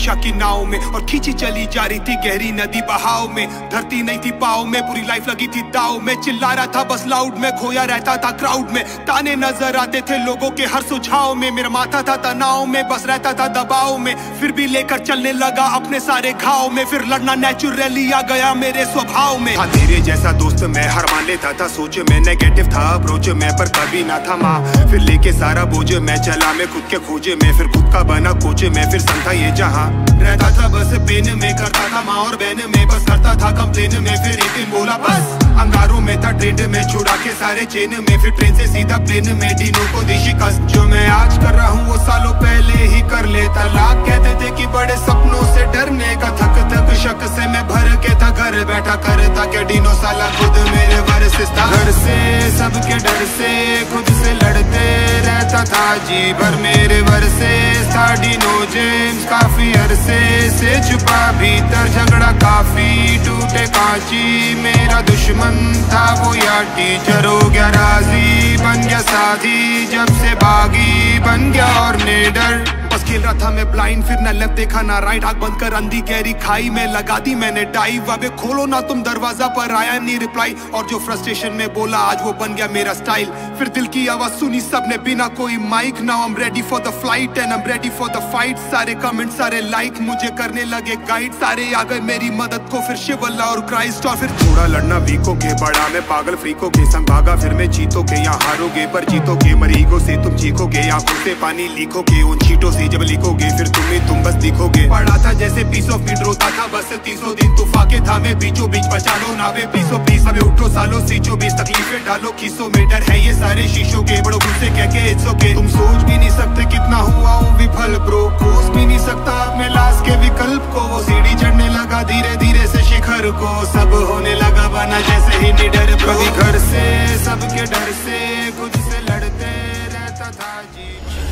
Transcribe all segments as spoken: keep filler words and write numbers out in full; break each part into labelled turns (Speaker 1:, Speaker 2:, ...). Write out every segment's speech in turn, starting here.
Speaker 1: हमेशा की नाव में, और खींची चली जा रही थी गहरी नदी बहाव में। धरती नहीं थी पाव में, पूरी लाइफ लगी थी दाव में। चिल्ला रहा था बस लाउड में, खोया रहता था क्राउड में। ताने नजर आते थे लोगों के हर सुझाव में। मेरा माथा था तनाव में, बस रहता था दबाव में। फिर भी लेकर चलने लगा अपने सारे घाव में। फिर लड़ना नेचुरली आ गया मेरे स्वभाव में। था तेरे जैसा दोस्त मैं, हर मान लेता था सोच में। नेगेटिव था अप्रोच में, पर कभी ना था माँ। फिर लेके सारा बोझ मैं चला, मैं खुद के खोजे में। फिर खुद का बना कोच में, फिर संग था ये जहाँ। रहता था बस पेन में, करता था माँ और बहन में, बस करता था कंप्लेन में। फिर एक दिन बोला बस, अंगारों में था ट्रेंड में, छुड़ा के सारे चेन में। फिर ट्रेन से सीधा प्लेन में, डीनों को दी शिकस्त। जो मैं आज कर रहा हूँ वो सालों पहले ही कर लेता। लाख कहते थे कि बड़े सपनों से डरने का, थक थक शक से मैं भर के था घर बैठा करता क्या डीनो साला खुद मेरे वर्सेस था। घर से सबके डर से खुद से लड़ते रहता था जी भर मेरे वर्सेस था डीनो जेम्स। काफी अरसे से छुपा भीतर झगड़ा काफी, टूटे कांची मेरा दुश्मन था वो या टीचर। हो गया राजी बन गया साथी, जब से बागी बन गया और निडर। बस खेल रहा था मैं ब्लाइंड, फिर ना लेफ्ट देखा ना राइट। आंख बंद कर अंधी गहरी खाई में लगा दी मैंने डाइव। अबे खोलो ना तुम दरवाजा, पर आया नहीं रिप्लाई। और जो फ्रस्ट्रेशन में बोला आज वो बन गया मेरा स्टाइल। फिर दिल की आवाज सुनी सबने बिना कोई mike. Now I am ready for the flight and I am ready for the fight. सारे कमेंट सारे लाइक मुझे करने लगे गाइड। सारे आ गए मेरी मदद को, फिर शिव अल्लाह और क्राइस्ट। और फिर थोड़ा लड़ना वीको के, बड़ा मैं पागल फ्रीको के संग भागा। फिर मैं जीतोगे या हारोगे, पर जीतोगे मरीगो से तुम चीखोगे। आंखों से पानी लीकोगे उन चीटों से जब लिखोगे। फिर तुम्हें तुम बस दिखोगे। पढ़ा था जैसे पीस ऑफ मीट, रोता था बस तीसों दिन तूफाके था मैं बीचों बीच। बचा लो नावे पीसो पीस, अबे उठो सालो सीचो बीस। तकलीफें डालो खीसों में, डर है ये सारे शीशों के। बड़ो गुस्से कह के इट्स ओके, तुम सोच भी नहीं सकते कितना हुआ हूँ विफल ब्रो। कोस भी नहीं सकता अपने लाश के विकल्प को। वो सीढ़ी चढ़ने लगा धीरे धीरे से शिखर को। सब होने लगा बना जैसे ही निडर ब्रो। कभी घर से सबके डर से खुद से लड़ते रहता था जी।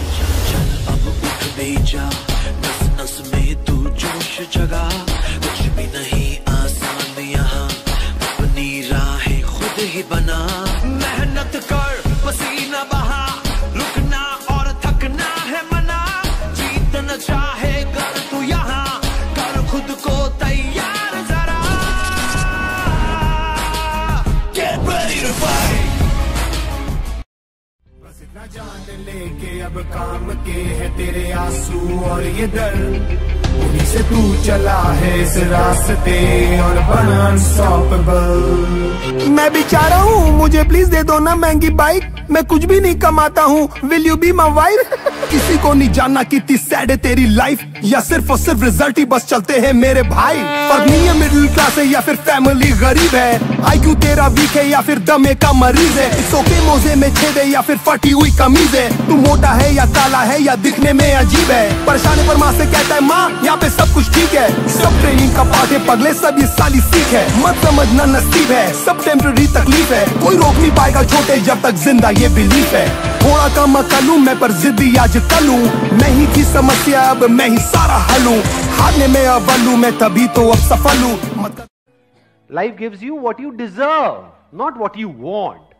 Speaker 2: जा नस नस में तू जोश जगा, कुछ भी नहीं आसान यहाँ, अपनी राहें खुद ही बना। मेहनत कर पसीना बहा, रुकना और थकना है मना। जीतना चाहे कर तू यहाँ, कर खुद को तैयार जरा। Get ready to fight।
Speaker 1: जान लेके अब काम के है तेरे आंसू और ये दर्द। उन्हीं से तू चला है इस रास्ते और बना अनस्टॉपेबल। मैं बेचारा हूँ, मुझे प्लीज दे दो ना महंगी बाइक। मैं कुछ भी नहीं कमाता हूँ, will you be my wife. किसी को नहीं जानना कितनी सैड है तेरी लाइफ, या सिर्फ और सिर्फ रिजल्ट ही बस चलते हैं मेरे भाई। फर्क नहीं है मिडिल क्लास है या फिर फैमिली गरीब है। आईक्यू तेरा वीक है या फिर दमे का मरीज है। इट्स ओके मोजे में छेद है या फिर फटी हुई कमीज है। तू मोटा है या काला है या दिखने में अजीब है। परेशान पर माँ से कहता है माँ यहाँ पे सब कुछ ठीक है। सब ट्रेनिंग का पार्ट है पगले, सब ये साली सीख है। मत समझना नसीब है, सब टेम्पररी तकलीफ है। कोई रोक नहीं पाएगा छोटे जब तक जिंदा ये बिलीफ है। थोड़ा कम अकल हूँ मैं पर जिद्दी आज कल हूँ। मैं ही थी समस्या अब मैं ही सारा हल हूँ। हारने में अव्वल हूँ मैं तभी तो अब सफल हूँ।
Speaker 3: Life gives you what you deserve, not what you want.